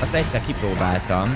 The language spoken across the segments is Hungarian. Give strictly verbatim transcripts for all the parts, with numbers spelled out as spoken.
azt egyszer kipróbáltam.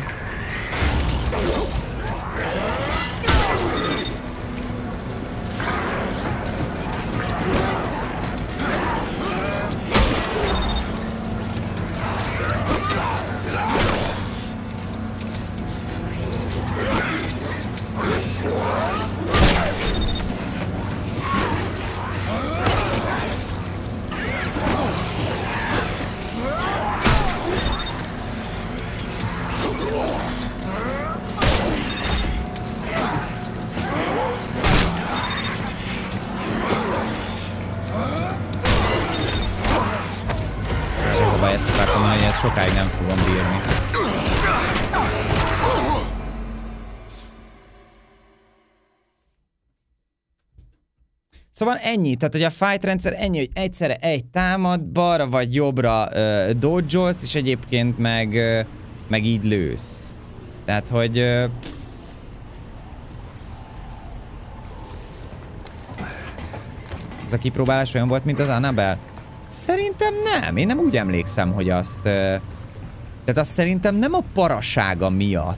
Sokáig nem fogom bírni. Szóval ennyi, tehát hogy a fight rendszer ennyi, hogy egyszerre egy támad, balra vagy jobbra uh, dodge-olsz, és egyébként meg, uh, meg így lősz. Tehát, hogy... Uh, ez a kipróbálás olyan volt, mint az Annabelle? Szerintem nem. Én nem úgy emlékszem, hogy azt... Uh, tehát azt szerintem nem a parasága miatt.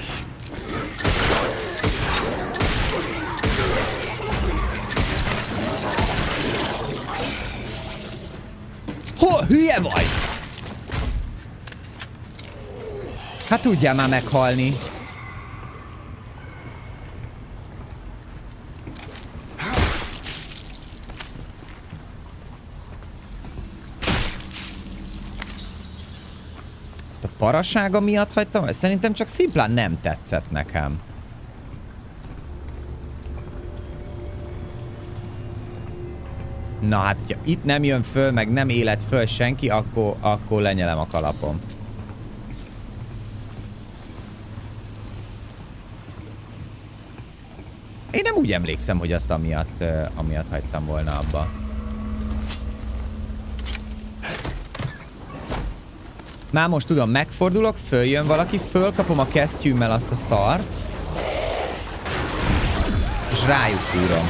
Ho, hülye vagy! Hát tudjál már meghalni. Ezt a parasága miatt hagytam? Szerintem csak szimplán nem tetszett nekem. Na hát, hogyha itt nem jön föl, meg nem élet föl senki, akkor, akkor lenyelem a kalapom. Én nem úgy emlékszem, hogy azt amiatt, uh, amiatt hagytam volna abba. Már most tudom, megfordulok, följön valaki, fölkapom a kesztyűmmel azt a szart, és rájuk túrom.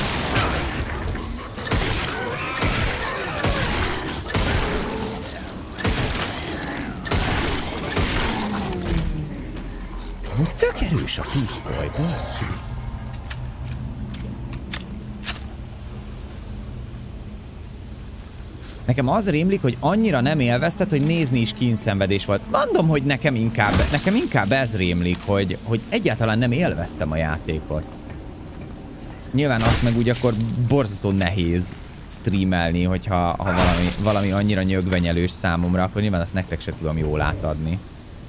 Tök erős a pisztoly, baszki. Nekem az rémlik, hogy annyira nem élvezted, hogy nézni is kínszenvedés volt. Mondom, hogy nekem inkább, nekem inkább ez rémlik, hogy, hogy egyáltalán nem élveztem a játékot. Nyilván azt meg úgy akkor borzasztó nehéz streamelni, hogyha ha valami, valami annyira nyögvenyelős számomra, akkor nyilván azt nektek se tudom jól átadni.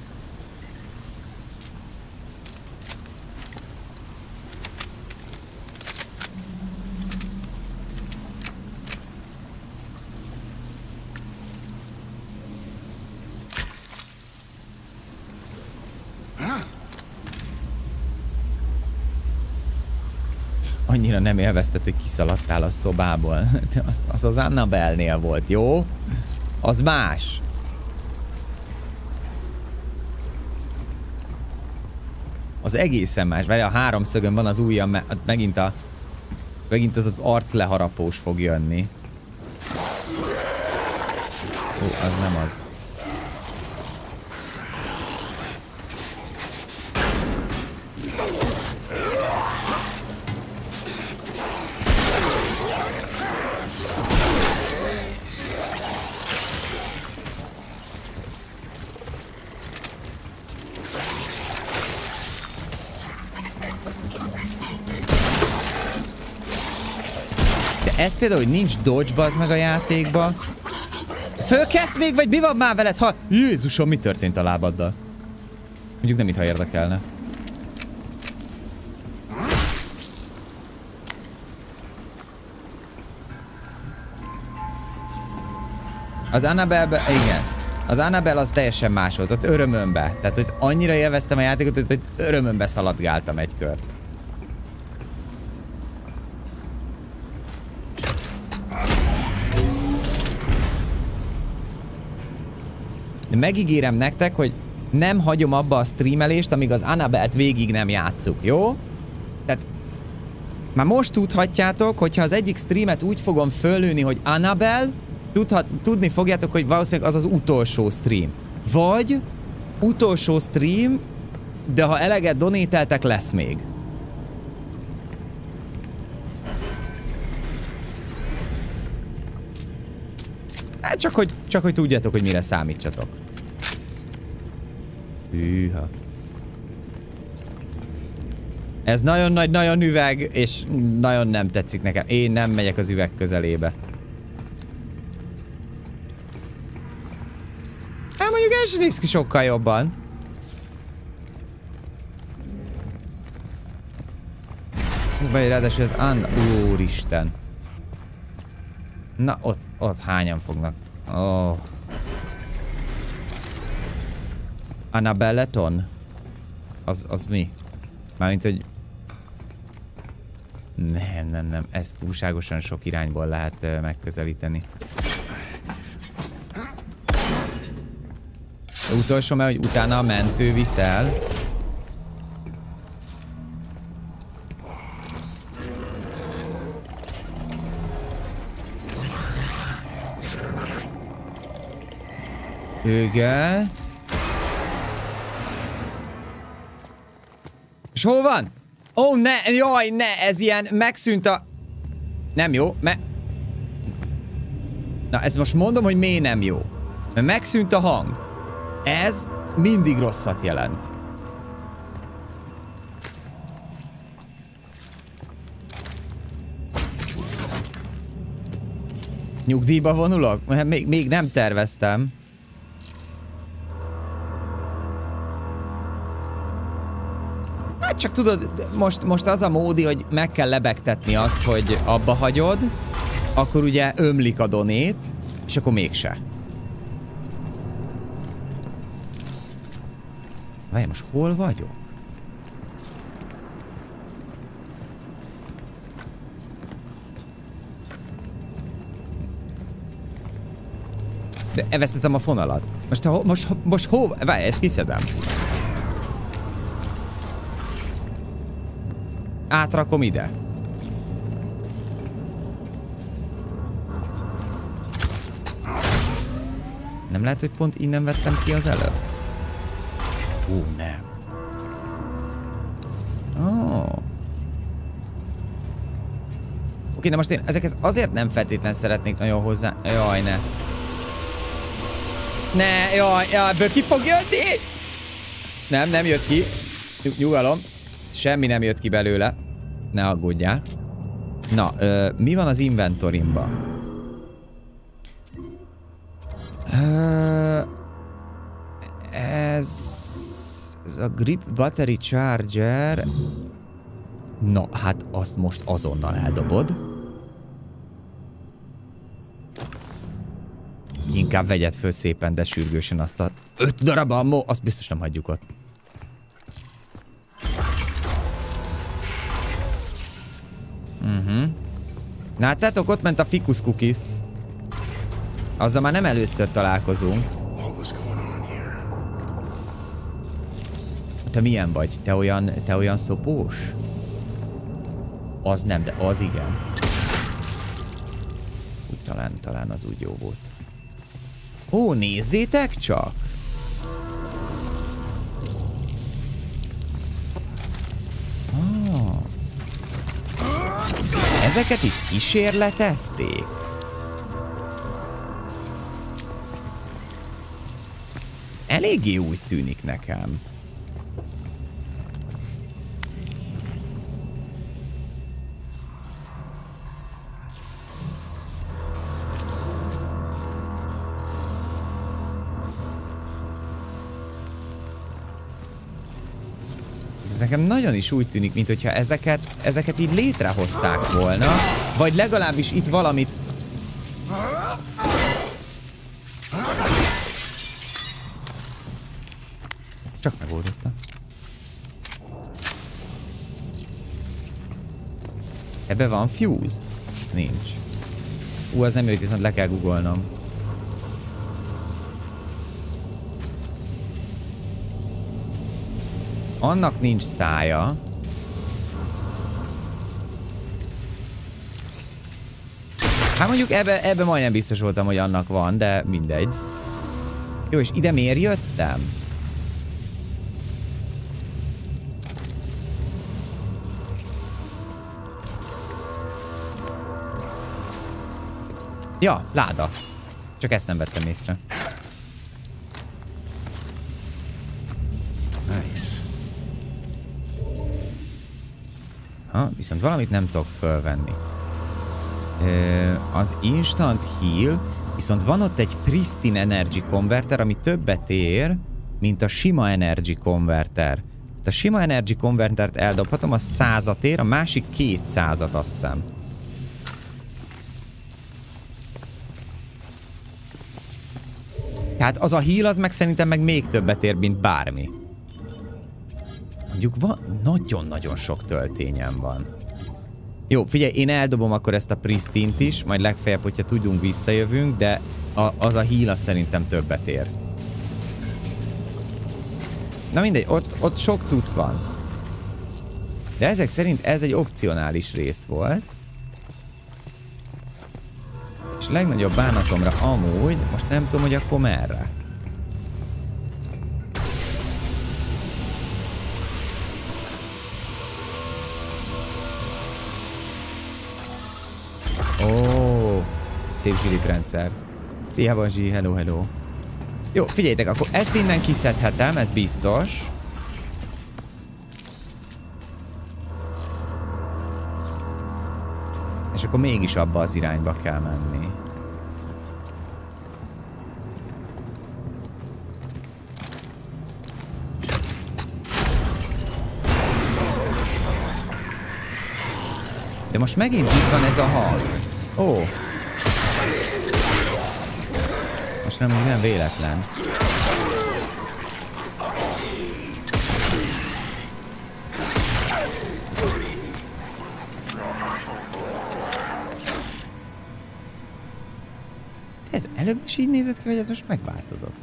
Annyira nem élvezted, hogy kiszaladtál a szobából. Az az, az Annabelle-nél volt, jó? Az más. Az egészen más. Várj, a háromszögön van az ujjam, me megint a... Megint az az arcleharapós fog jönni. Ó, az nem az. Ez például, hogy nincs dodge, bazd meg a játékba. Fölkezd még, vagy mi van már veled? Ha... Jézusom, mi történt a lábaddal? Mondjuk nem itt, ha érdekelne. Az Annabelle, igen. Az Annabelle az teljesen más volt, ott örömömbe. Tehát, hogy annyira élveztem a játékot, hogy örömömbe szaladgáltam egy kört. De megígérem nektek, hogy nem hagyom abba a streamelést, amíg az Annabelle-t végig nem játsszuk, jó? Tehát már most tudhatjátok, hogyha az egyik streamet úgy fogom fölülni, hogy Annabelle, tudhat, tudni fogjátok, hogy valószínűleg az az utolsó stream. Vagy Utolsó stream, de ha eleget donételtek, lesz még. Hát csak hogy, csak hogy tudjátok, hogy mire számítsatok. Hűha. Ez nagyon nagy, nagyon üveg, és nagyon nem tetszik nekem. Én nem megyek az üveg közelébe. Hát mondjuk ez néz ki sokkal jobban. Vagy ráadásul ez Anna... Úristen. Na, ott, ott hányan fognak. Oh. Annabelleton? Az, az mi? Mármint, hogy... Nem, nem, nem. Ezt túlságosan sok irányból lehet uh, megközelíteni. Utolsó, mert hogy utána a mentő viszel. Igen. És hol van? Ó, oh, ne, jaj, ne, ez ilyen, megszűnt a... Nem jó, me... Na, ezt most mondom, hogy miért nem jó. Mert megszűnt a hang. Ez mindig rosszat jelent. Nyugdíjba vonulok? Még, még nem terveztem. Hát csak tudod, most, most az a módi, hogy meg kell lebegtetni azt, hogy abba hagyod, akkor ugye ömlik a donét, és akkor mégse. Várj, most hol vagyok? De elvesztettem a fonalat. Most, most, most, most hol? Várj, ezt kiszedem. Átrakom ide. Nem lehet, hogy pont innen vettem ki az előbb? Ó, nem. Oh. Oké, de most én ezekhez azért nem feltétlen szeretnék nagyon hozzá... Jaj, ne. Ne, jaj, jaj, ebből ki fog jönni? Nem, nem jött ki. Nyug nyugalom. Semmi nem jött ki belőle. Ne aggódjál. Na, ö, mi van az inventorimban? Ö, ez... Ez a Grip Battery Charger... No, hát azt most azonnal eldobod. Inkább vegyed föl szépen, de sürgősen azt a öt darab ammo, azt biztos nem hagyjuk ott. Uh-huh. Na hát látok, ott ment a Ficus Cookies. Azzal már nem először találkozunk. Te milyen vagy? Te olyan, te olyan szopós? Az nem, de az igen. Úgy talán, talán az úgy jó volt. Ó, nézzétek csak! Ah. Ezeket itt kísérletezték? Ez eléggé úgy tűnik nekem. Nekem nagyon is úgy tűnik, mintha ezeket, ezeket így létrehozták volna, vagy legalábbis itt valamit... Csak megoldotta. Ebbe van fuse? Nincs. Ú, az nem jött, viszont le kell googolnom. Annak nincs szája. Hát mondjuk ebbe, ebbe majdnem biztos voltam, hogy annak van, de mindegy. Jó, és ide miért jöttem? Ja, láda. Csak ezt nem vettem észre. Nice. Ha, viszont valamit nem tudok fölvenni. Ö, az Instant Heal, viszont van ott egy Pristine Energy Converter, ami többet ér, mint a sima Energy Converter. A sima Energy Convertert eldobhatom, az százat ér, a másik kétszázat, azt hiszem. Tehát az a heal, az meg szerintem meg még többet ér, mint bármi. Mondjuk van, nagyon-nagyon sok töltényem van. Jó, figyelj, én eldobom akkor ezt a Pristine-t is, majd legfeljebb, hogyha tudunk, visszajövünk, de a, az a heal, az szerintem többet ér. Na mindegy, ott, ott sok cucc van. De ezek szerint ez egy opcionális rész volt. És a legnagyobb bánatomra amúgy, most nem tudom, hogy akkor merre. Ó, szép zsiliprendszer. Szia, Bazsi, hello, hello. Jó, figyeljétek, akkor ezt innen kiszedhetem, ez biztos. És akkor mégis abba az irányba kell menni. De most megint itt van ez a hal. Ó. Most nem, nem véletlen. De ez előbb is így nézett ki, vagy ez most megváltozott?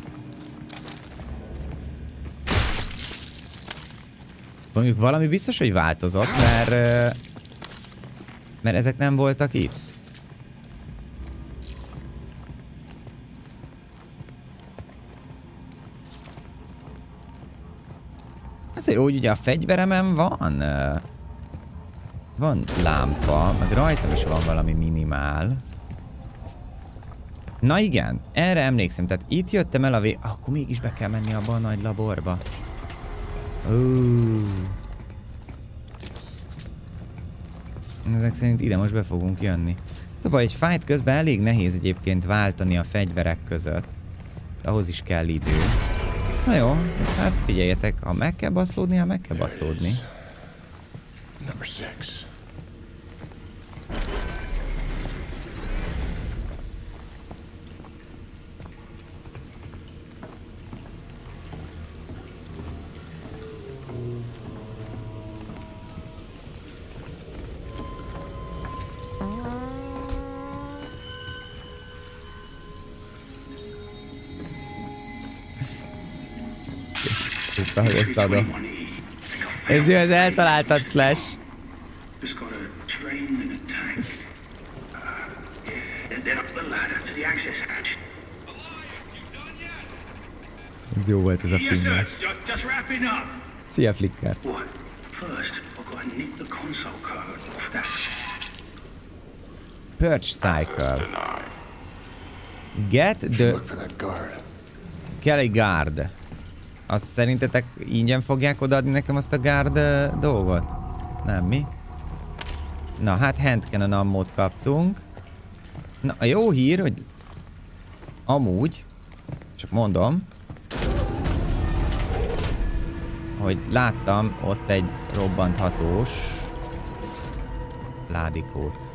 Mondjuk valami biztos, hogy változott, mert... Mert ezek nem voltak itt. Az jó, hogy ugye a fegyveremen van... Van lámpa, meg rajtam is van valami minimál. Na igen, erre emlékszem, tehát itt jöttem el a vé... Akkor mégis be kell menni abba a nagy laborba. Uh. Ezek szerint ide most be fogunk jönni. Szóval egy fight közben elég nehéz egyébként váltani a fegyverek között. Ahhoz is kell idő. Na jó, hát figyeljetek, ha meg kell baszódni, ha meg kell baszódni. Number six. Vissza, hogy ezt adom. Ez jó, ez eltaláltad, Slash. Ez jó volt ez a film. Szia, Flicker. Purge Cycle. Get the... Kelly Guard. Azt szerintetek ingyen fogják odaadni nekem azt a guard uh, dolgot? Nem, mi? Na, hát hand cannon ammót kaptunk. Na, a jó hír, hogy amúgy, csak mondom, hogy láttam ott egy robbanthatós ládikót.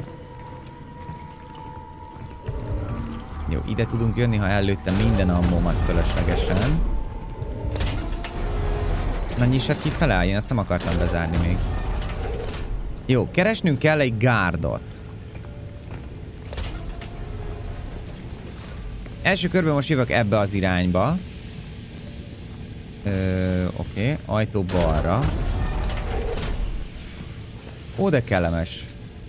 Jó, ide tudunk jönni, ha előttem minden ammómat fölöslegesen. Na, nyissad ki fele, én azt nem akartam bezárni még. Jó, keresnünk kell egy gárdot. Első körben most jövök ebbe az irányba. Ö, oké, okay. Ajtó balra. Ó, de kellemes.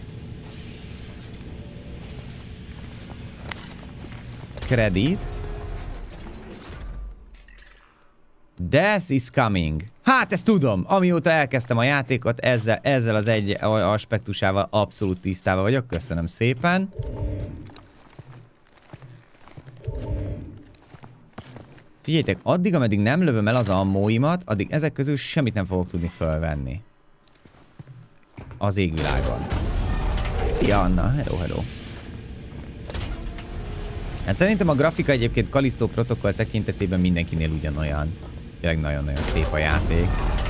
Credit. Death is coming. Hát ezt tudom, amióta elkezdtem a játékot, ezzel, ezzel az egy aspektusával abszolút tisztában vagyok. Köszönöm szépen. Figyeljetek, addig, ameddig nem lövöm el az ammóimat, addig ezek közül semmit nem fogok tudni fölvenni. Az égvilágon. Szia Anna, hello, hello. Hát szerintem a grafika egyébként Callisto protokoll tekintetében mindenkinél ugyanolyan. Tényleg nagyon-nagyon szép a játék.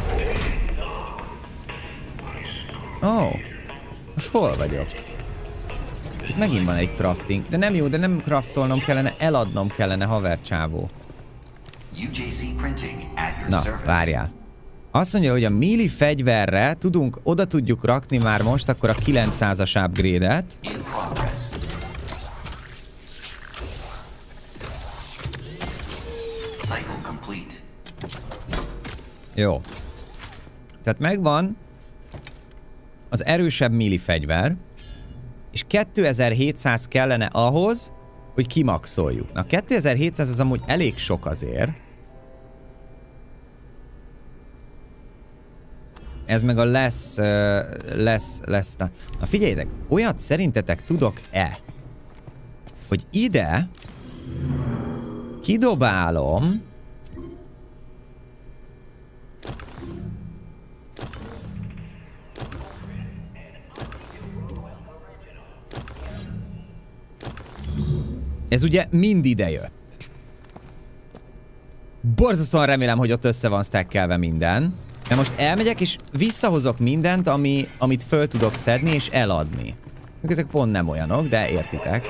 Ó, oh, most hol vagyok? Itt megint van egy crafting, de nem jó, de nem craftolnom kellene, eladnom kellene, havercsávó. Na, várjál. Azt mondja, hogy a melee fegyverre tudunk, oda tudjuk rakni már most akkor a kilencszázas upgrade-et. Jó. Tehát megvan az erősebb melee fegyver, és kétezer-hétszáz kellene ahhoz, hogy kimaxoljuk. Na, kétezer-hétszáz az amúgy elég sok azért. Ez meg a lesz, uh, lesz, lesz. Na, na figyeljetek, olyat szerintetek tudok-e, hogy ide kidobálom ez ugye mind ide jött. Borzasztóan remélem, hogy ott össze van stackelve minden. De most elmegyek és visszahozok mindent, ami, amit föl tudok szedni és eladni. Ezek pont nem olyanok, de értitek.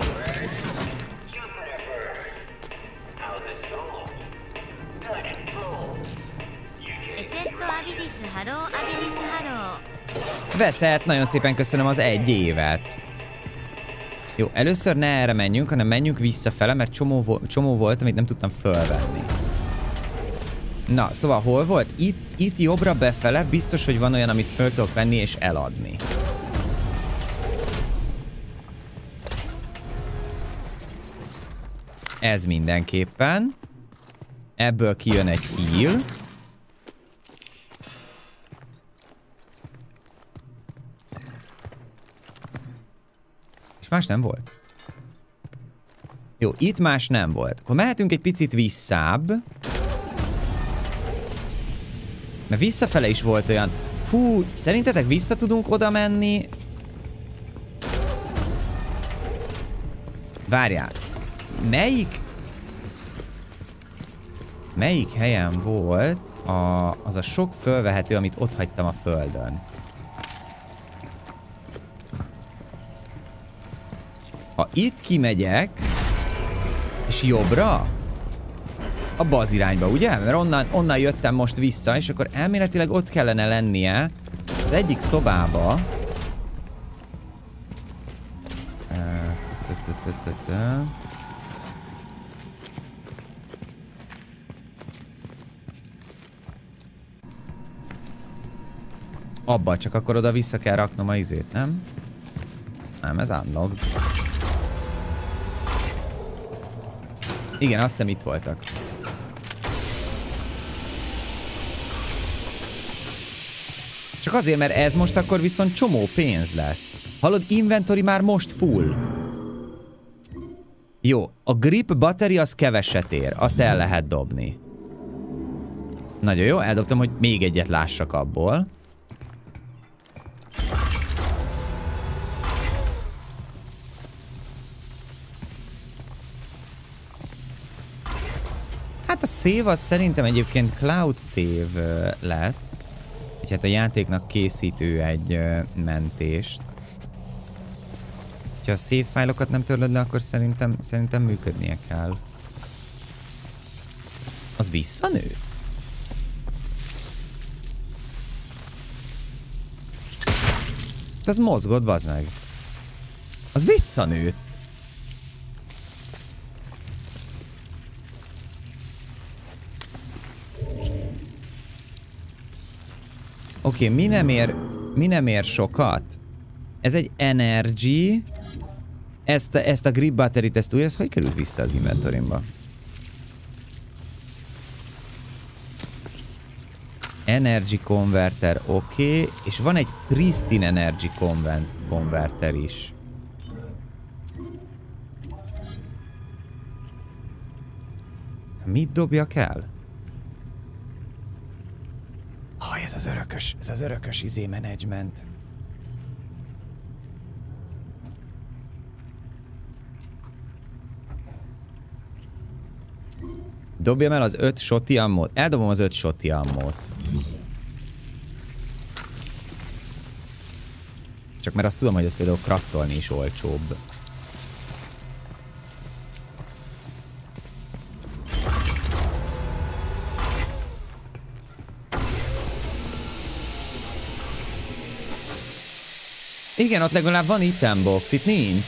Veszett, nagyon szépen köszönöm az egy évet. Jó, először ne erre menjünk, hanem menjünk visszafele, mert csomó, vo csomó volt, amit nem tudtam fölvenni. Na, szóval hol volt? Itt, itt jobbra befele biztos, hogy van olyan, amit föl tudok venni és eladni. Ez mindenképpen. Ebből kijön egy heal. És más nem volt. Jó, itt más nem volt. Akkor mehetünk egy picit visszább. Mert visszafele is volt olyan... Hú, szerintetek vissza tudunk oda menni? Várjál. Melyik... Melyik helyen volt a, az a sok fölvehető, amit ott hagytam a földön? Ha itt kimegyek... És jobbra? Abba az irányba, ugye? Mert onnan, onnan jöttem most vissza, és akkor elméletileg ott kellene lennie az egyik szobába. Abba, csak akkor oda vissza kell raknom a izét, nem? Nem, ez unlocked. Igen, azt hiszem itt voltak. Csak azért, mert ez most akkor viszont csomó pénz lesz. Hallod, inventory már most full. Jó, a grip battery az keveset ér. Azt el lehet dobni. Nagyon jó, eldobtam, hogy még egyet lássak abból. Hát a save az szerintem egyébként cloud save lesz. Úgyhogy hát a játéknak készítő egy mentést. Ha a save fájlokat nem törlöd le, akkor szerintem, szerintem működnie kell. Az visszanőtt? Az mozgott, bazd meg. Az visszanőtt. Oké, okay, mi nem ér, mi nem ér sokat? Ez egy energy. Ezt a, ezt a grip battery-t, ezt újra, ez hogy került vissza az inventorimba? Energy converter, oké. Okay. És van egy pristine energy converter is. Mit dobjak el? Ah, ez az örökös, ez az örökös izé menedzsment. Dobjam el az öt shoti ammót. Eldobom az öt shoti ammót. Csak mert azt tudom, hogy ez például craftolni is olcsóbb. Igen, ott legalább van itembox, itt nincs.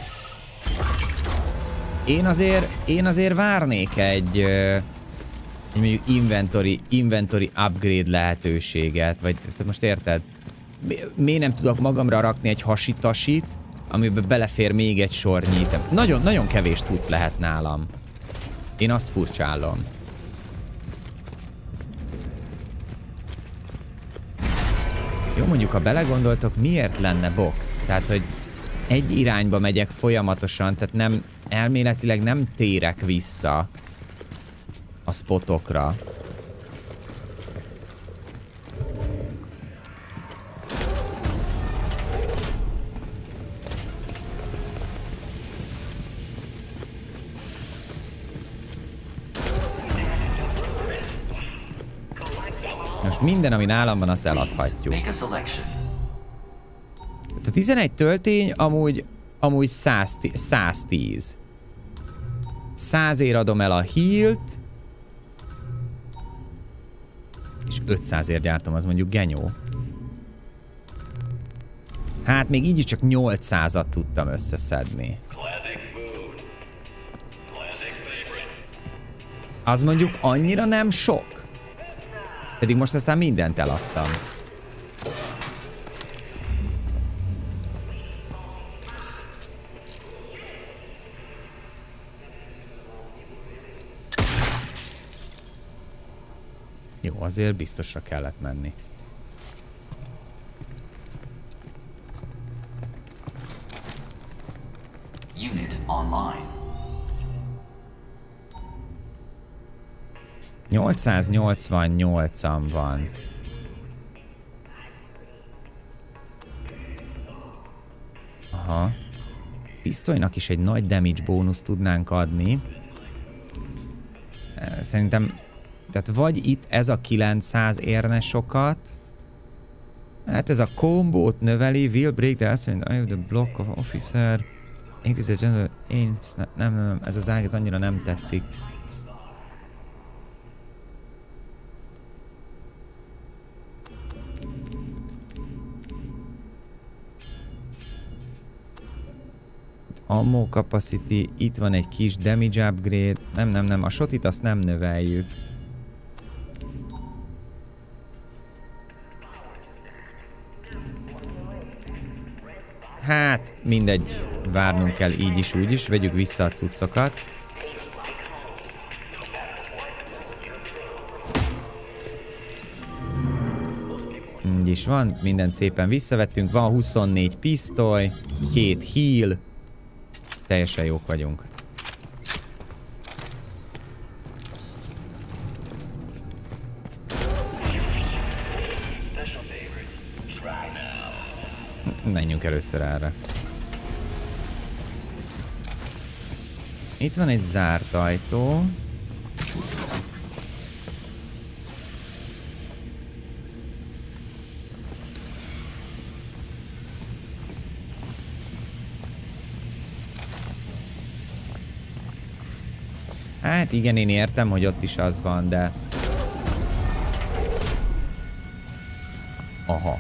Én azért, én azért várnék egy, egy mondjuk inventory, inventory upgrade lehetőséget, vagy most érted? Miért nem tudok magamra rakni egy hasitasit, amiben belefér még egy sornyi item? Nagyon, nagyon kevés cucc lehet nálam. Én azt furcsálom. Jó, mondjuk, ha belegondoltok, miért lenne box? Tehát, hogy egy irányba megyek folyamatosan, tehát nem, elméletileg nem térek vissza a spotokra. Most minden, ami nálam van, azt eladhatjuk. A tizenegy töltény amúgy, amúgy száz tíz. százért adom el a healt, és ötszázért gyártom, az mondjuk genyó. Hát még így is csak nyolcszázat tudtam összeszedni. Az mondjuk annyira nem sok. Pedig most aztán mindent eladtam. Jó, azért biztosra kellett menni. Unit online. nyolcszáznyolcvannyolcan van. Aha. Pisztolynak is egy nagy damage bónusz tudnánk adni. Szerintem, tehát vagy itt ez a kilencszáz érne sokat. Hát ez a kombót növeli, will break the ascendant, I have the block of officer. Increase the general aims. Nem, nem, nem, ez az ág, ez annyira nem tetszik. Ammo capacity, itt van egy kis damage upgrade. Nem, nem, nem, a shotit azt nem növeljük. Hát, mindegy, várnunk kell így is, úgy is. Vegyük vissza a cuccokat. Így is van, mindent szépen visszavettünk. Van huszonnégy pisztoly, két heal. Teljesen jók vagyunk. Menjünk először erre. Itt van egy zárt ajtó. Hát igen, én értem, hogy ott is az van, de... Aha.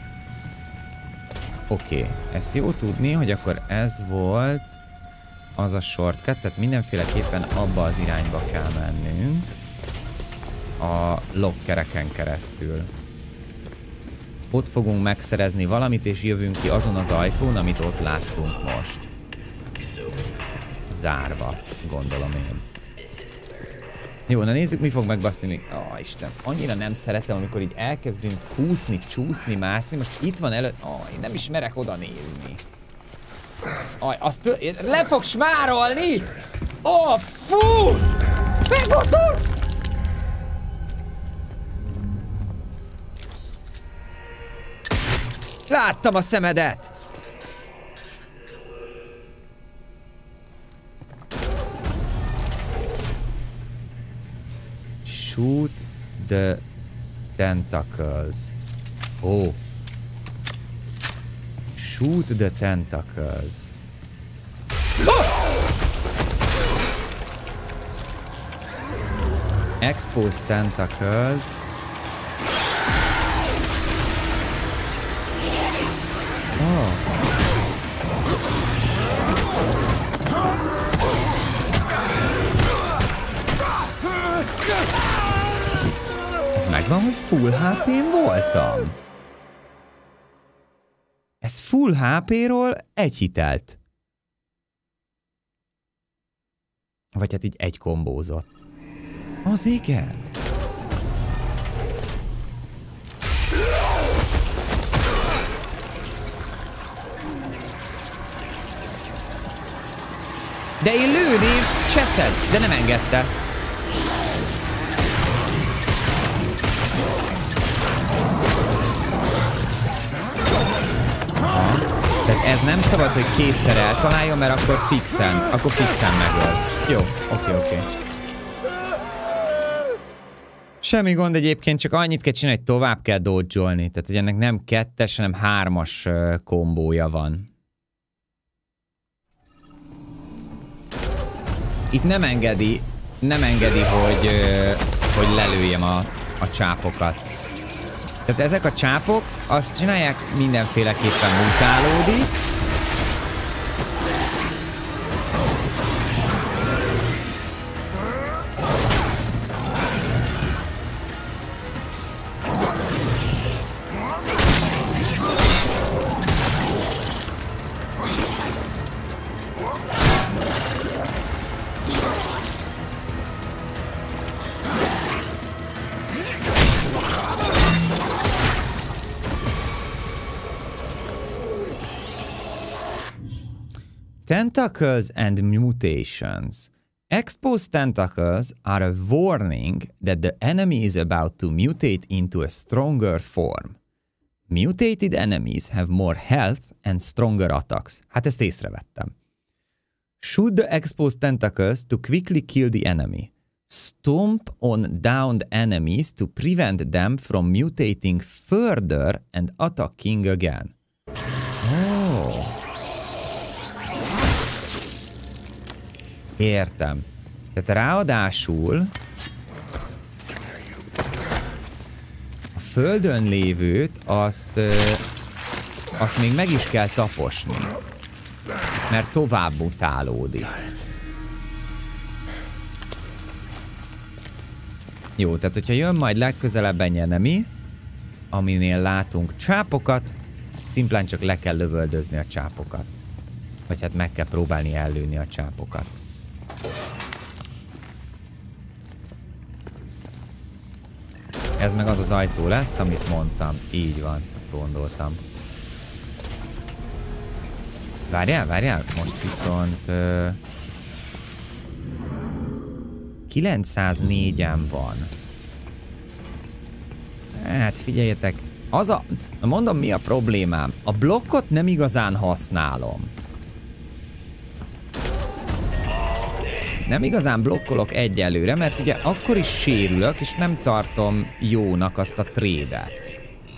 Oké, okay. Ezt jó tudni, hogy akkor ez volt az a shortcut, tehát mindenféleképpen abba az irányba kell mennünk. A lockereken keresztül. Ott fogunk megszerezni valamit, és jövünk ki azon az ajtón, amit ott láttunk most. Zárva, gondolom én. Jó, na nézzük, mi fog megbaszni még. Ó, oh, Isten, annyira nem szeretem, amikor így elkezdünk kúszni, csúszni, mászni. Most itt van előtt. Ó, oh, én nem is merek oda nézni. Aj, azt le fog smárolni! Ó, oh, fú! Meg most Láttam a szemedet! Shoot the tentacles. Oh. Shoot the tentacles. Oh! Expose tentacles. Oh. Ez megvan, hogy full há pén voltam. Ez full há péről egy hitelt. Vagy hát így egy kombózott. Az igen. De én lőni cseszed, de nem engedte. Tehát ez nem szabad, hogy kétszer eltaláljon, mert akkor fixen, akkor fixen megöl. Jó, oké, oké. Semmi gond egyébként, csak annyit kell csinálni, hogy tovább kell dodge-olni. Tehát, hogy ennek nem kettes, hanem hármas uh, kombója van. Itt nem engedi, nem engedi, hogy, uh, hogy lelőjem a, a csápokat. Tehát ezek a csápok azt csinálják, mindenféleképpen mutálódik. Tentacles and mutations. Exposed tentacles are a warning that the enemy is about to mutate into a stronger form. Mutated enemies have more health and stronger attacks. Hát ezt észrevettem. Shoot the exposed tentacles to quickly kill the enemy. Stomp on downed enemies to prevent them from mutating further and attacking again. Oh. Értem. Tehát ráadásul a földön lévőt azt, azt még meg is kell taposni, mert tovább mutálódik. Jó, tehát hogyha jön majd legközelebb egy enemy, aminél látunk csápokat, szimplán csak le kell lövöldözni a csápokat. Vagy hát meg kell próbálni ellőni a csápokat. Ez meg az az ajtó lesz, amit mondtam. Így van, gondoltam. Várjál, várjál, most viszont... Uh, kilencszáznégyen van. Hát figyeljetek, az a... Mondom, mi a problémám. A blokkot nem igazán használom. Nem igazán blokkolok egyelőre, mert ugye akkor is sérülök, és nem tartom jónak azt a trédet.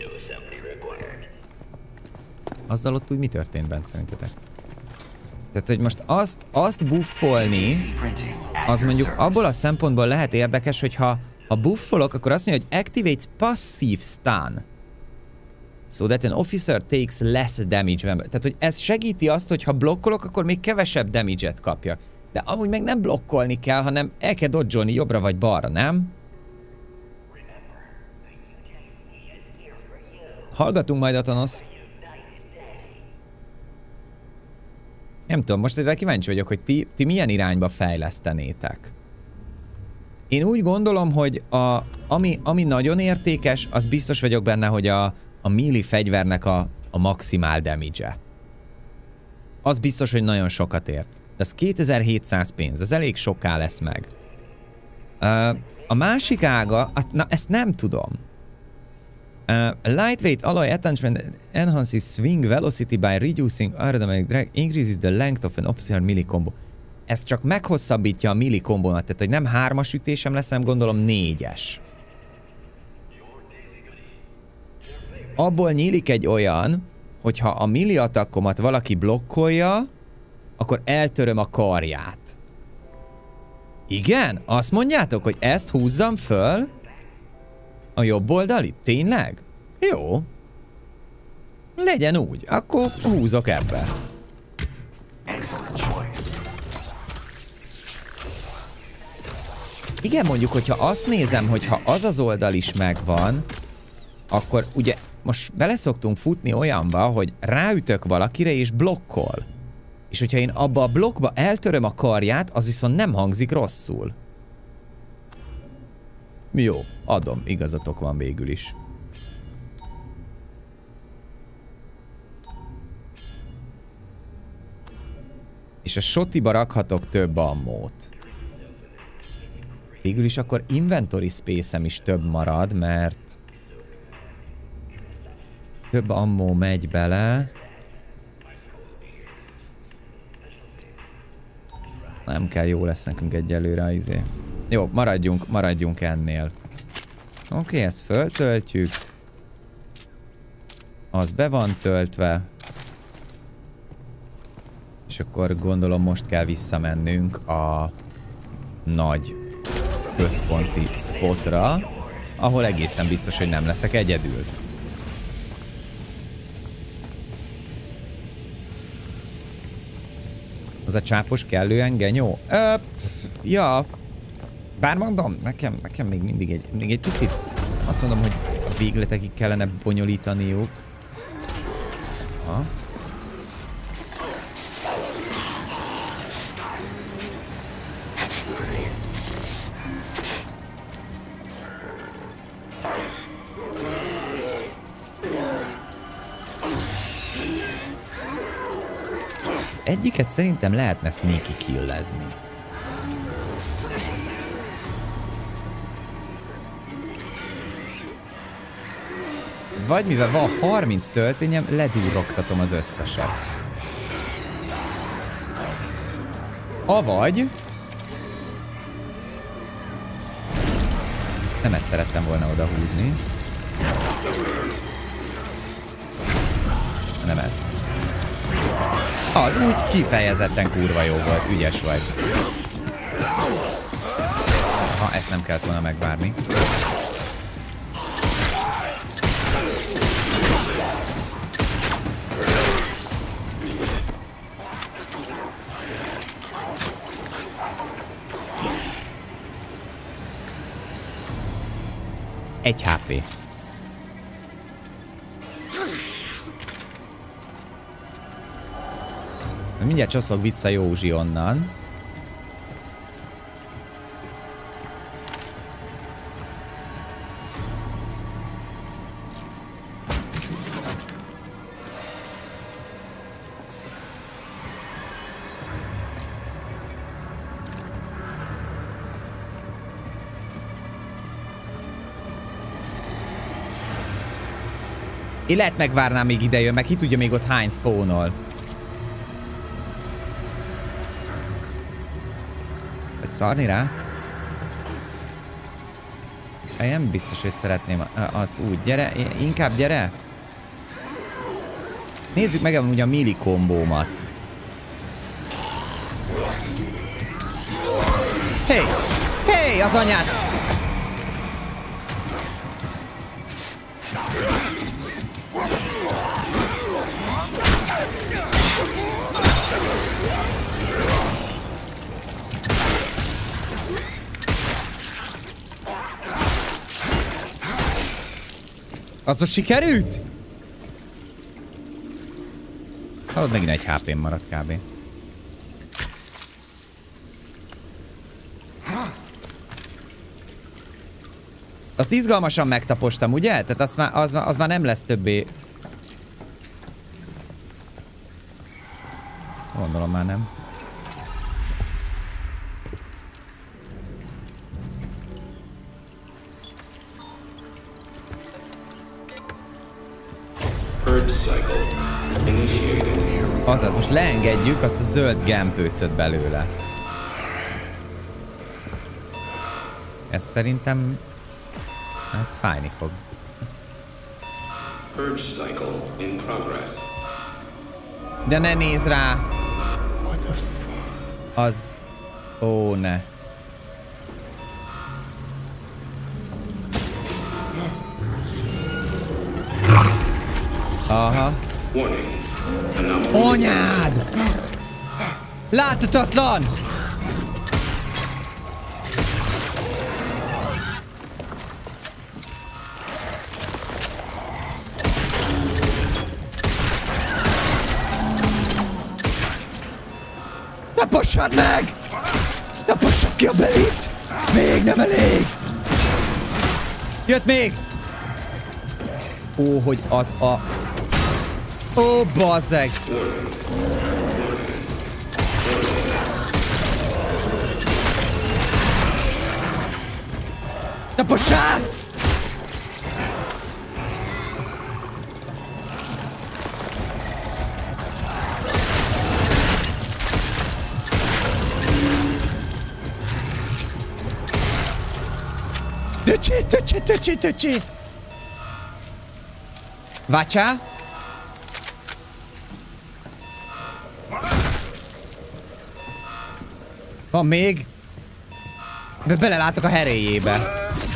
Azzal ott úgy mi történt bent szerintetek? Tehát, hogy most azt, azt buffolni, az mondjuk abból a szempontból lehet érdekes, hogy ha, ha buffolok, akkor azt mondja, hogy activates passive stun. So that an officer takes less damage. Tehát, hogy ez segíti azt, hogy ha blokkolok, akkor még kevesebb damage-et kapjak. De amúgy meg nem blokkolni kell, hanem el kell dodge-olni jobbra vagy balra, nem? Hallgatunk majd, Athanos. Nem tudom, most egyre kíváncsi vagyok, hogy ti, ti milyen irányba fejlesztenétek. Én úgy gondolom, hogy a, ami, ami nagyon értékes, az biztos vagyok benne, hogy a, a melee fegyvernek a, a maximál damage-e. Az biztos, hogy nagyon sokat ér. De ez kétezer-hétszáz pénz, ez elég soká lesz meg. Uh, a másik ága, na ezt nem tudom. Uh, lightweight alloy attachment enhances swing velocity by reducing aerodynamic drag, increases the length of an official melee combo. Ez csak meghosszabbítja a melee kombómat, tehát hogy nem hármas ütésem lesz, hanem gondolom négyes. Abból nyílik egy olyan, hogyha a melee attackomat valaki blokkolja, akkor eltöröm a karját. Igen? Azt mondjátok, hogy ezt húzzam föl? A jobb oldali? Tényleg? Jó. Legyen úgy. Akkor húzok ebbe. Igen, mondjuk, hogyha azt nézem, hogy ha az az oldal is megvan, akkor ugye most beleszoktunk futni olyanba, hogy ráütök valakire és blokkol. És hogyha én abba a blokkba eltöröm a karját, az viszont nem hangzik rosszul. Jó, adom, igazatok van végül is. És a shotiba rakhatok több ammót. Végül is akkor inventory space-em is több marad, mert több ammó megy bele. Nem kell, jó lesz nekünk egyelőre az izé. Jó, maradjunk, maradjunk ennél. Oké, okay, ezt föltöltjük. Az be van töltve. És akkor gondolom most kell visszamennünk a nagy központi spotra, ahol egészen biztos, hogy nem leszek egyedül. Az a csápos kellően genyó? Ö, ja. Bár mondom, nekem, nekem még mindig egy, még egy picit azt mondom, hogy végletekig kellene bonyolítaniuk. Ha. Az egyiket szerintem lehetne sneaky killezni. Vagy mivel van harminc töltényem, ledurrogtatom az összeset. Avagy... Nem ezt szerettem volna odahúzni. Nem ezt. Az úgy kifejezetten kurva jó volt, ügyes vagy. Ha, ezt nem kellett volna megvárni. Egy há pé. Mindjárt csoszog vissza Józsi onnan. Én lehet megvárnám, még ide jön, meg ki tudja még ott hány spawnol. Vagy szarni rá? Én nem biztos, hogy szeretném azt úgy. Gyere, inkább gyere. Nézzük meg amúgy a melee kombómat. Hey! Hey, az anyád! Az most sikerült? Hallod, megint egy há pém maradt kb. Azt izgalmasan megtapostam, ugye? Tehát az már, az, az már nem lesz többé. Gondolom már nem. Azaz, most leengedjük azt a zöld gempőcöt belőle. Ez szerintem... Ez fájni fog. Ez... De ne nézz rá! Az... Ó, ne. Aha. Anyád! Láthatatlan! Ne possad meg! Ne possad ki a belit! Még nem elég! Jött még! Ó, hogy az a... Ó, bazzeg! Ne possad! Töcsi, töcsi, töcsi, töcsi! Vacsa? Van még? Be belelátok a heréjébe.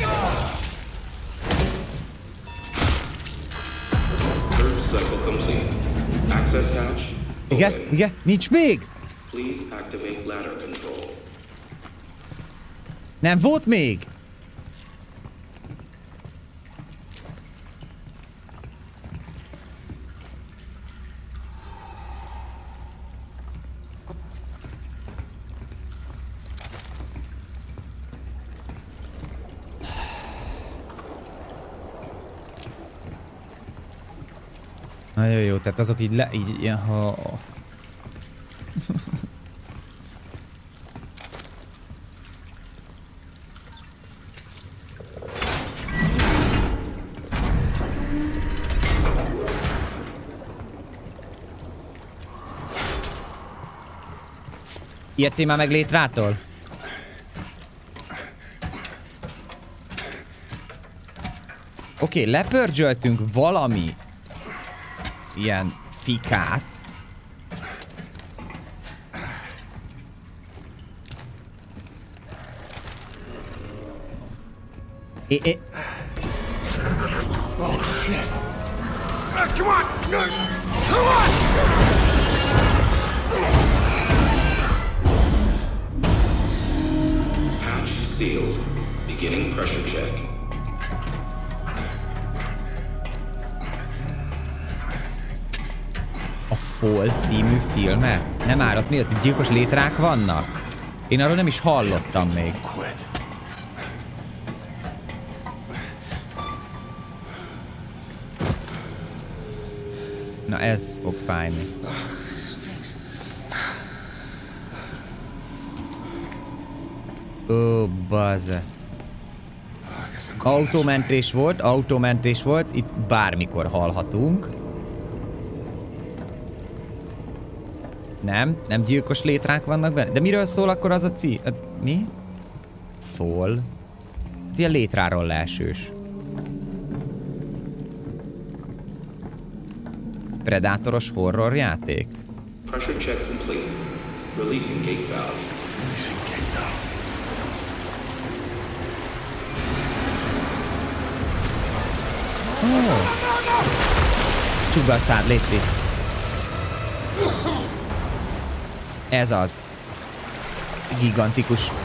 Igen, igen, nincs még? Nem volt még? Nagyon jó, tehát azok így le... így... Ja, ijedtél már meg létrától? Oké, okay, lepörgyöltünk valami ilyen fikát. É, é. Oh shit! Uh, come on! Come on! Hatch sealed. Beginning pressure check. A Fall című filmet? Nem árat, miért gyilkos létrák vannak? Én arról nem is hallottam még. Na ez fog fájni. Ó, bazze. Autómentés volt, autómentés volt, itt bármikor halhatunk. Nem, nem gyilkos létrák vannak benne. De miről szól akkor az a cí... Mi? Fall. Ilyen létráról leesős. Predátoros horror játék. Pressure check complete. Releasing gate valve. Releasing gate valve. Oh. Csukd be a szád, léci. Ez az. Gigantikus.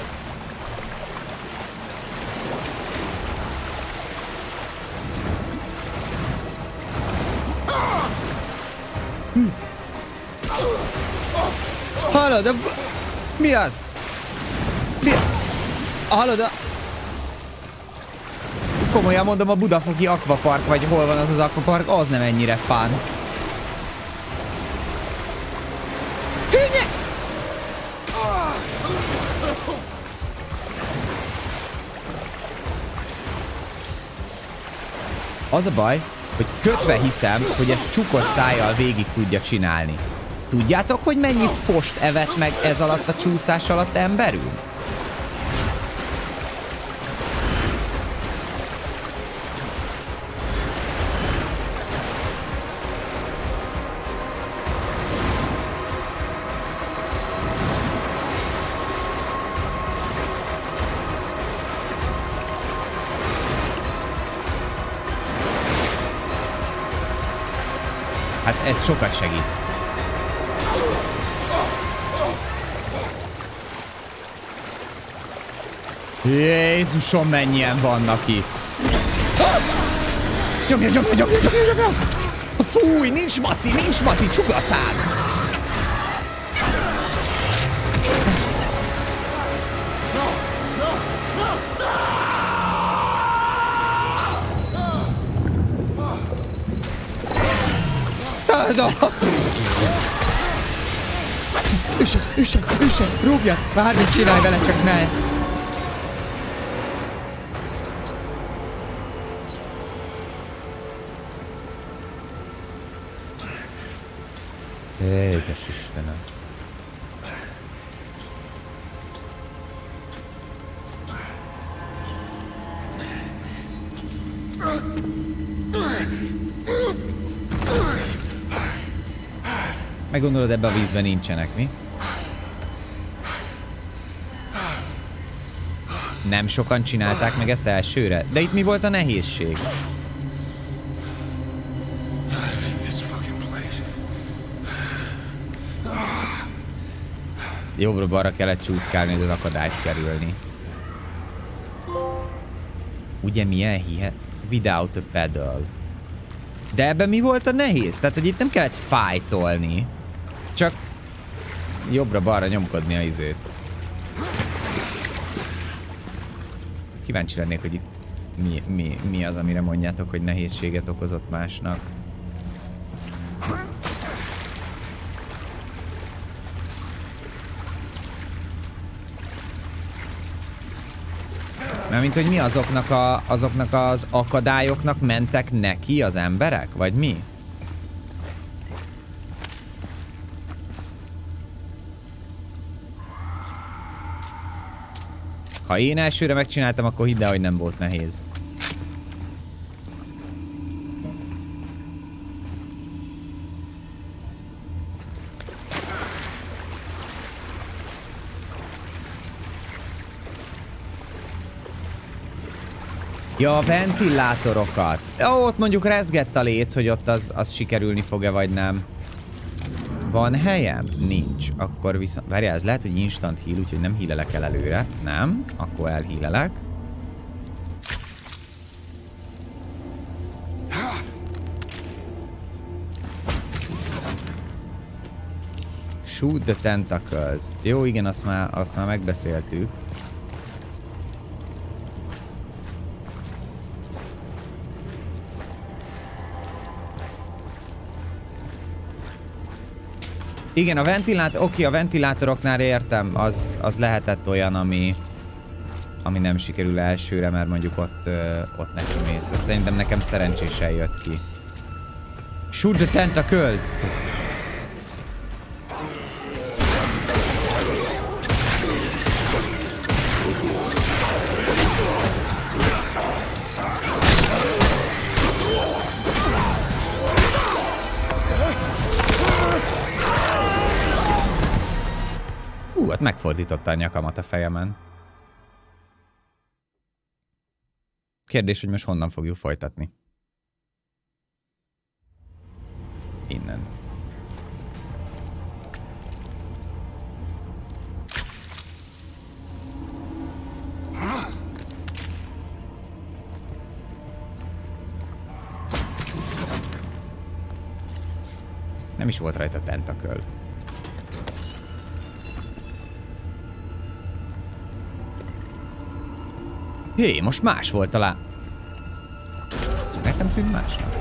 Hm. Hallod, a... mi az? Mi? Hallod, a... Komolyan mondom, a Budafoki Aquapark, vagy hol van az az Aquapark, az nem ennyire fán. Hűnye! Az a baj, hogy kötve hiszem, hogy ezt csukott szájjal végig tudja csinálni. Tudjátok, hogy mennyi fost evett meg ez alatt a csúszás alatt emberünk? Hát ez sokat segít. Jézusom, mennyien vannak itt. Nyomja, nyomja, nyomja, nyomja, nyomja! Fúj, nincs maci, nincs maci, csugaszád! Üsse, üsse, üsse, rúgjad! Bármit csinálj vele, csak ne! Édes Istenem! Meggondolod, ebbe a vízben nincsenek, mi? Nem sokan csinálták meg ezt elsőre? De itt mi volt a nehézség? Jobbra-balra kellett csúszkálni, hogy az akadályt kerülni. Ugye milyen hihet? Without a pedal. De ebben mi volt a nehéz? Tehát, hogy itt nem kellett fájtolni. Csak jobbra-balra nyomkodni a izét. Kíváncsi lennék, hogy itt mi, mi, mi az, amire mondjátok, hogy nehézséget okozott másnak. Mármint, hogy mi azoknak, a, azoknak az akadályoknak mentek neki az emberek? Vagy mi? Ha én elsőre megcsináltam, akkor hidd el, hogy nem volt nehéz. Ja, a ventilátorokat. Ó, ott mondjuk rezgett a léc, hogy ott az, az sikerülni fog-e, vagy nem. Van helyem? Nincs. Akkor viszont... Várjál, ez lehet, hogy instant heal, úgyhogy nem healelek el előre. Nem? Akkor elhealelek. Shoot the tentacles. Jó, igen, azt már, azt már megbeszéltük. Igen, a ventilátor, oké, a ventilátoroknál értem, az, az lehetett olyan, ami, ami nem sikerül elsőre, mert mondjuk ott, ö, ott neki mész. Azt szerintem nekem szerencsésen jött ki. Shoot the tentacles! Hú, hát megfordította a nyakamat a fejemen. Kérdés, hogy most honnan fogjuk folytatni. Innen. Nem is volt rajta tentacle. Hé, most más volt talán. Nekem tűnt másnak.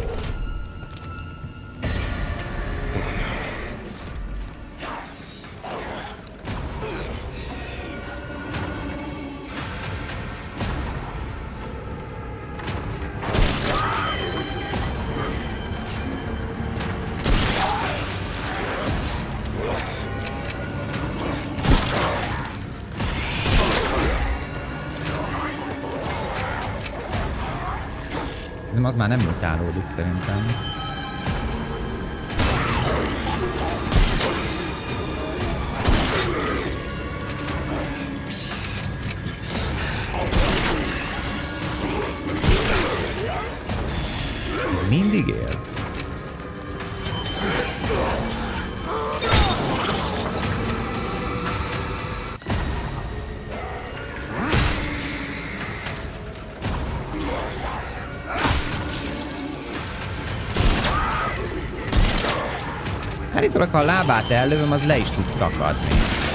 Az már nem mutálódik szerintem. Mindig él. Állítólag, ha a lábát ellövöm, az le is tud szakadni.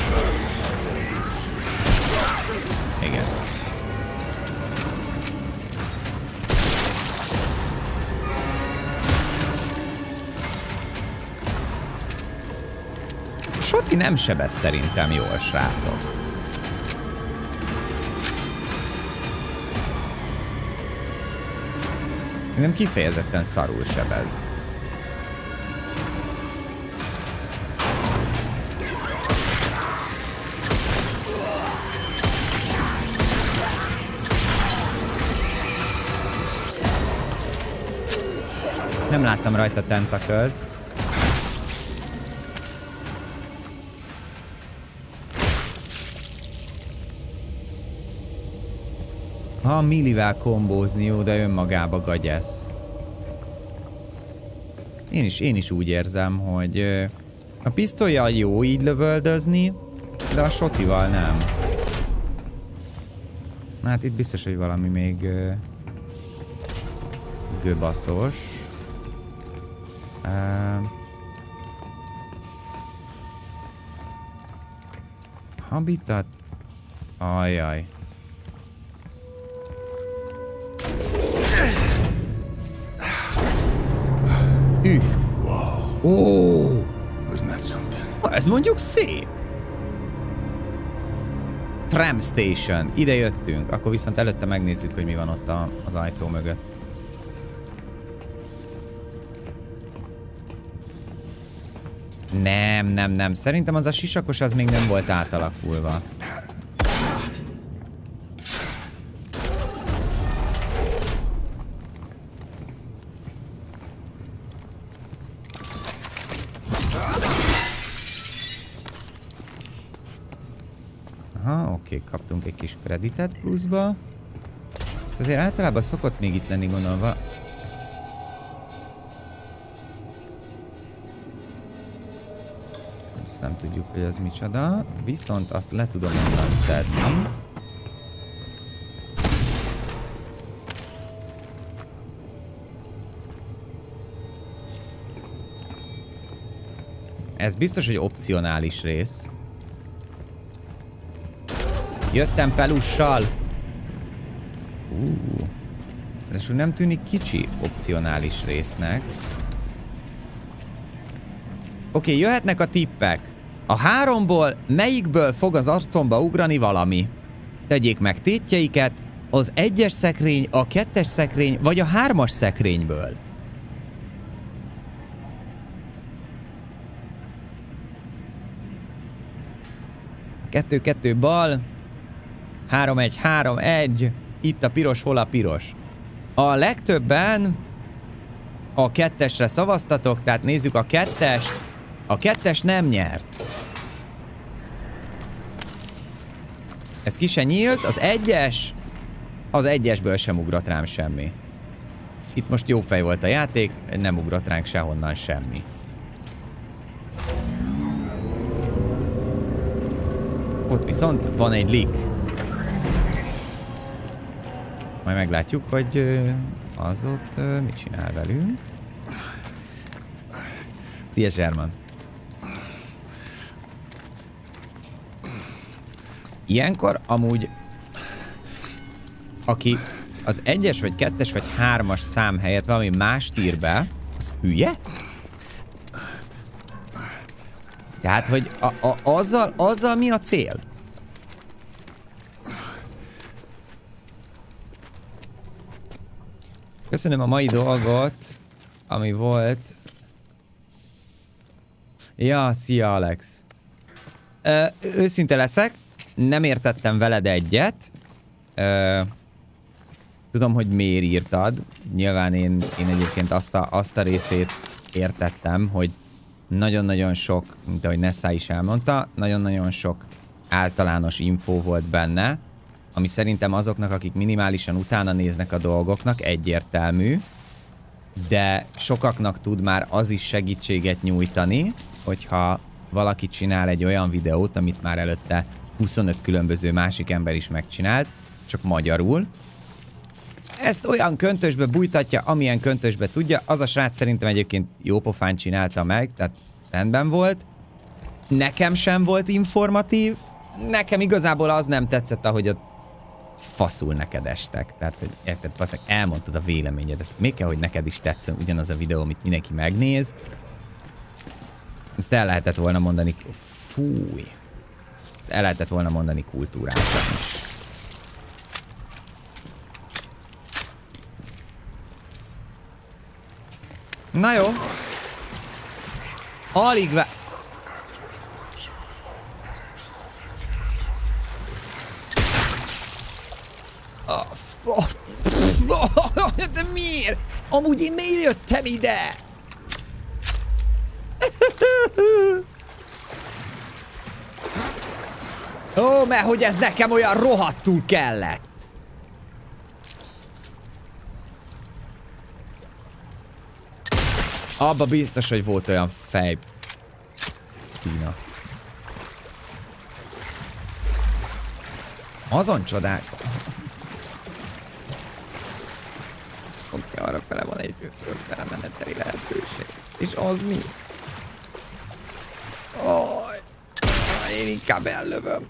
Igen. Soti nem sebez szerintem jól, srácok. Szerintem kifejezetten szarul sebez. Nem láttam rajta tentakölt. Ha millivel kombózni jó, de önmagába gagyesz. Én is, én is úgy érzem, hogy a pisztollyal jó így lövöldözni, de a sotival nem. Hát itt biztos, hogy valami még göbaszos. Uh, habitat? Ajjaj. Hű. Wow. Ó! Wasn't that something? Ez mondjuk szép. Tram Station. Ide jöttünk. Akkor viszont előtte megnézzük, hogy mi van ott a, az ajtó mögött. Nem, nem, nem. Szerintem az a sisakos az még nem volt átalakulva. Aha, oké, kaptunk egy kis kreditet pluszba. Azért általában szokott még itt lenni, gondolva. Nem tudjuk, hogy ez micsoda, viszont azt le tudom onnan szedni. Ez biztos, hogy opcionális rész. Jöttem pelussal! Uh, ez nem tűnik kicsi opcionális résznek. Oké, okay, jöhetnek a tippek. A háromból melyikből fog az arcomba ugrani valami? Tegyék meg tétjeiket, az egyes szekrény, a kettes szekrény, vagy a hármas szekrényből. Kettő, kettő bal. Három, egy, három, egy. Itt a piros, hol a piros. A legtöbben a kettesre szavaztatok, tehát nézzük a kettest. A kettes nem nyert. Ez ki se nyílt, az egyes, az egyesből sem ugrott rám semmi. Itt most jó fej volt a játék, nem ugrott ránk sehonnan semmi. Ott viszont van egy leak. Majd meglátjuk, hogy az ott mit csinál velünk. Szia, Sherman! Ilyenkor amúgy, aki az egyes, vagy kettes, vagy hármas szám helyett valami mást ír be, az hülye? Tehát, hogy a, a, azzal, azzal mi a cél? Köszönöm a mai dolgot, ami volt. Ja, szia, Alex. Ö, őszinte leszek, nem értettem veled egyet. Ö, Tudom, hogy miért írtad. Nyilván én, én egyébként azt a, azt a részét értettem, hogy nagyon-nagyon sok, mint ahogy Nessa is elmondta, nagyon-nagyon sok általános infó volt benne, ami szerintem azoknak, akik minimálisan utána néznek a dolgoknak, egyértelmű, de sokaknak tud már az is segítséget nyújtani, hogyha valaki csinál egy olyan videót, amit már előtte huszonöt különböző másik ember is megcsinált, csak magyarul. Ezt olyan köntösbe bújtatja, amilyen köntösbe tudja. Az a srác szerintem egyébként jópofán csinálta meg, tehát rendben volt. Nekem sem volt informatív. Nekem igazából az nem tetszett, ahogy ott faszul neked estek. Tehát, hogy érted, faszul, elmondtad a véleményedet. Még kell, hogy neked is tetszön ugyanaz a videó, amit mindenki megnéz. Ezt el lehetett volna mondani... Fúj. Ezt el lehetett volna mondani kultúrásan is. Na jó. Alig vá... De miért? Amúgy én miért jöttem ide? Ó, mert hogy ez nekem olyan rohadtul kellett. Abba biztos, hogy volt olyan fej... Pina. Azon csodál... Oké, arra fele van egy fölfele meneteli lehetőség. És az mi? Oj, én inkább ellövöm.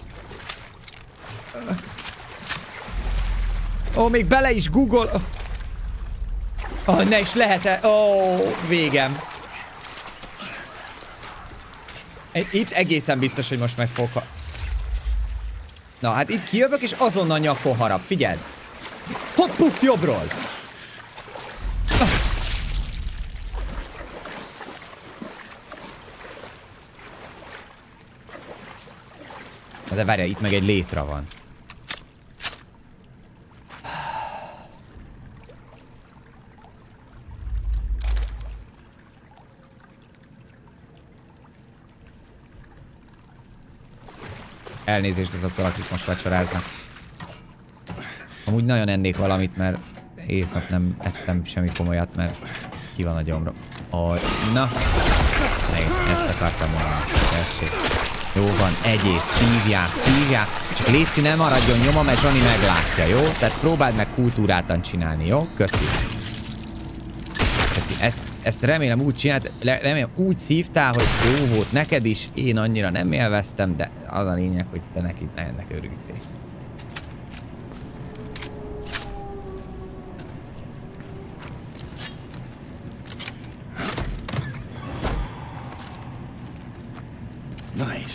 Ó, még bele is Google... Oh, ne is lehet-e... Ó, oh, végem. Itt egészen biztos, hogy most meg fog... Na, hát itt kijövök, és azonnal nyakon harap. Figyeld! Hopp, puff, jobbról! De várjál, itt meg egy létra van. Elnézést azoktól, akik most vacsoráznak. Amúgy nagyon ennék valamit, mert éjszak nem ettem semmi komolyat, mert ki van a gyomrom. Oh, na, ezt akartam mondani. Tessék. Jó van, egyél, szívjál, szívjál. Csak léci, ne maradjon nyoma, mert Johnny meglátja, jó? Tehát próbáld meg kultúrátan csinálni, jó? Köszi. Köszi. Ezt, ezt remélem úgy csinált, remélem úgy szívtál, hogy jó volt neked is. Én annyira nem élveztem, de az a lényeg, hogy te neki ennek örültél. Nice.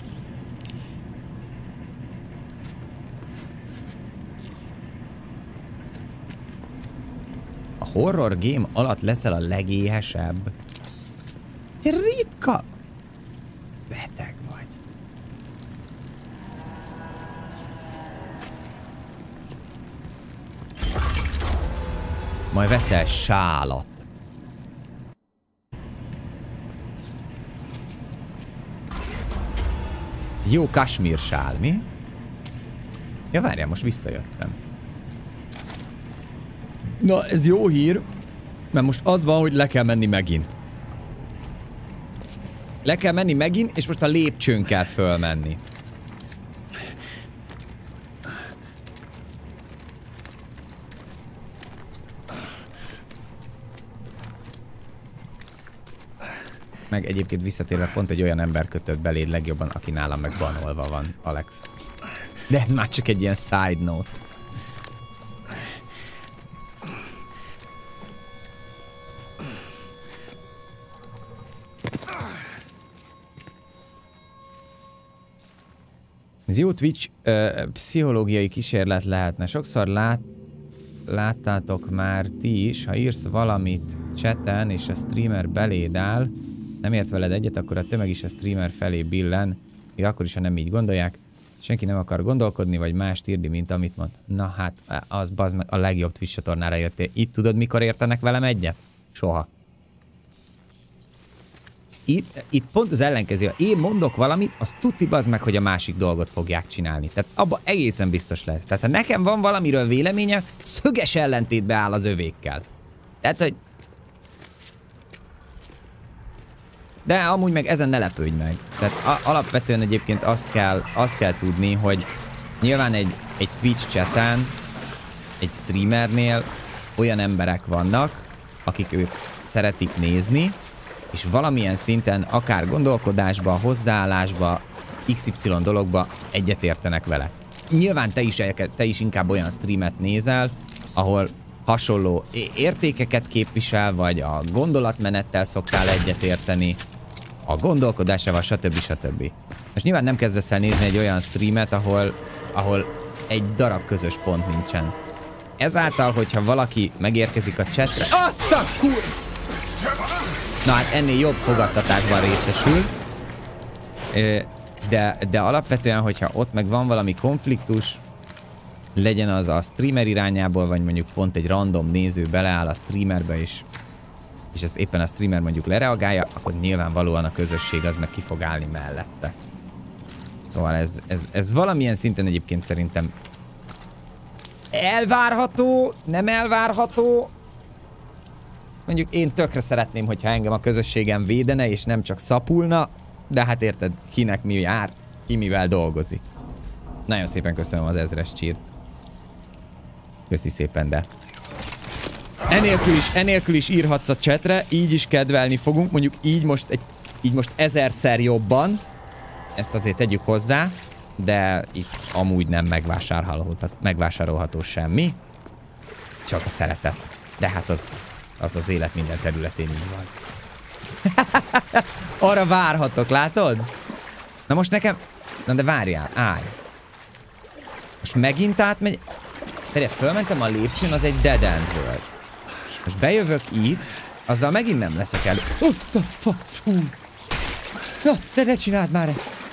A horror game alatt leszel a legéhesebb. Te ritka! Beteg vagy. Majd veszel sálat. Jó kasmír sál, mi? Ja, várjál, most visszajöttem. Na, ez jó hír, mert most az van, hogy le kell menni megint. Le kell menni megint, és most a lépcsőn kell fölmenni. Meg egyébként visszatérve pont egy olyan ember kötött beléd legjobban, aki nálam meg banolva van, Alex. De ez már csak egy ilyen side note. Ez jó Twitch uh, pszichológiai kísérlet lehetne. Sokszor lát, láttátok már ti is, ha írsz valamit chaten, és a streamer beléd áll, nem ért veled egyet, akkor a tömeg is a streamer felé billen, még akkor is, ha nem így gondolják. Senki nem akar gondolkodni, vagy mást írni, mint amit mond. Na hát, az bazd meg, a legjobb Twitch csatornára jöttél. Itt tudod, mikor értenek velem egyet? Soha. Itt, itt pont az ellenkező. Én mondok valamit, az tuti bazd meg, hogy a másik dolgot fogják csinálni. Tehát abban egészen biztos lesz. Tehát ha nekem van valamiről véleménye, szöges ellentétbe áll az övékkel. Tehát, hogy... De amúgy meg ezen ne lepődj meg. Tehát alapvetően egyébként azt kell, azt kell tudni, hogy nyilván egy, egy Twitch chaten, egy streamernél olyan emberek vannak, akik őt szeretik nézni, és valamilyen szinten akár gondolkodásba, hozzáállásba, iksz ipszilon dologba egyetértenek vele. Nyilván te is, te is inkább olyan streamet nézel, ahol hasonló értékeket képvisel, vagy a gondolatmenettel szoktál egyetérteni, a gondolkodásával, stb. stb. Most nyilván nem kezdesz el nézni egy olyan streamet, ahol, ahol egy darab közös pont nincsen. Ezáltal, hogyha valaki megérkezik a chatre... Azt a kur... Na hát ennél jobb fogadtatásban részesül. De, de alapvetően, hogyha ott meg van valami konfliktus, legyen az a streamer irányából, vagy mondjuk pont egy random néző beleáll a streamerbe, és, és ezt éppen a streamer mondjuk lereagálja, akkor nyilvánvalóan a közösség az meg ki fog állni mellette. Szóval ez, ez, ez valamilyen szinten egyébként szerintem elvárható, nem elvárható. Mondjuk én tökre szeretném, hogyha engem a közösségem védene, és nem csak szapulna, de hát érted, kinek mi jár, ki mivel dolgozik. Nagyon szépen köszönöm az ezres csírt. Köszi szépen, de... Enélkül is, enélkül is írhatsz a chatre, így is kedvelni fogunk, mondjuk így most, egy, így most ezerszer jobban. Ezt azért tegyük hozzá, de itt amúgy nem megvásárolható, megvásárolható semmi. Csak a szeretet. De hát az, az az élet minden területén így van. Arra várhatok, látod? Na most nekem... Na de várjál, állj. Most megint átmegy... Pedig fölmentem a lépcsőn, az egy dead end volt. Most bejövök itt, azzal megint nem leszek elő. Ott a fa... Fú! Na, de ne csináld már!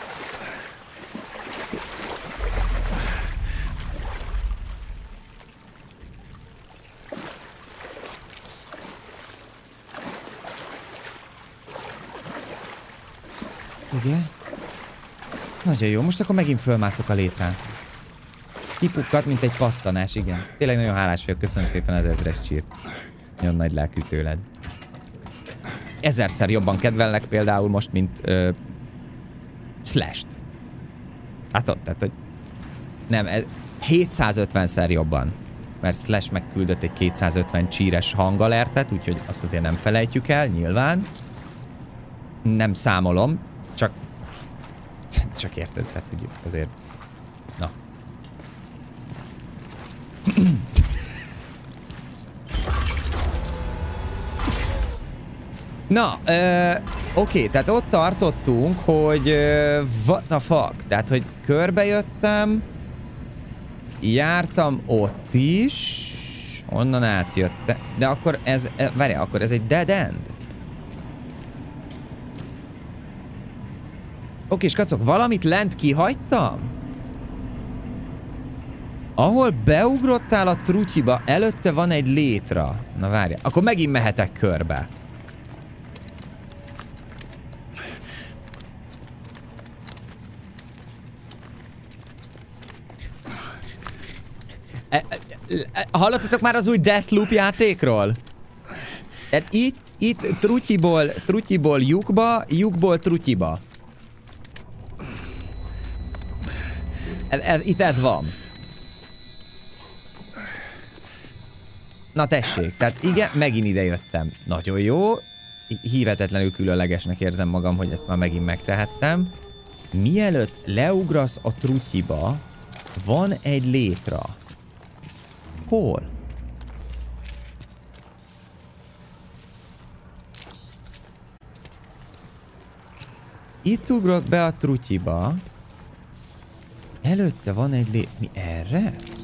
Igen? Nagyon jó, most akkor megint fölmászok a létrán. Kipukkadt, mint egy pattanás, igen. Tényleg nagyon hálás vagyok, köszönöm szépen az ezres csírt. Nagyon nagy lelkű tőled. Ezerszer jobban kedvellek például most, mint ö, Slash-t. Hát ott, tehát, hogy nem, hétszázötvenszer jobban. Mert Slash megküldött egy kétszázötven csíres hangalertet, úgyhogy azt azért nem felejtjük el, nyilván. Nem számolom, csak csak érted, tehát hogy azért na. Na, ö, oké, tehát ott tartottunk, hogy ö, what the fuck, tehát hogy körbejöttem, jártam ott is, onnan átjöttem, de akkor ez, várjál, akkor ez egy dead end? Oké, és kacok, valamit lent kihagytam? Ahol beugrottál a trutyiba, előtte van egy létra. Na várjál, akkor megint mehetek körbe. E, e, e, hallottatok már az új Deathloop játékról? Tehát itt, itt trutyiból, trutyiból lyukba, lyukból trutyiba. Ez, ez, itt ez van. Na tessék, tehát igen, megint ide jöttem. Nagyon jó. Hihetetlenül különlegesnek érzem magam, hogy ezt már megint megtehettem. Mielőtt leugrasz a trutyiba, van egy létra. Hol? Itt ugrok be a trutyiba. Előtte van egy lé... Mi erre?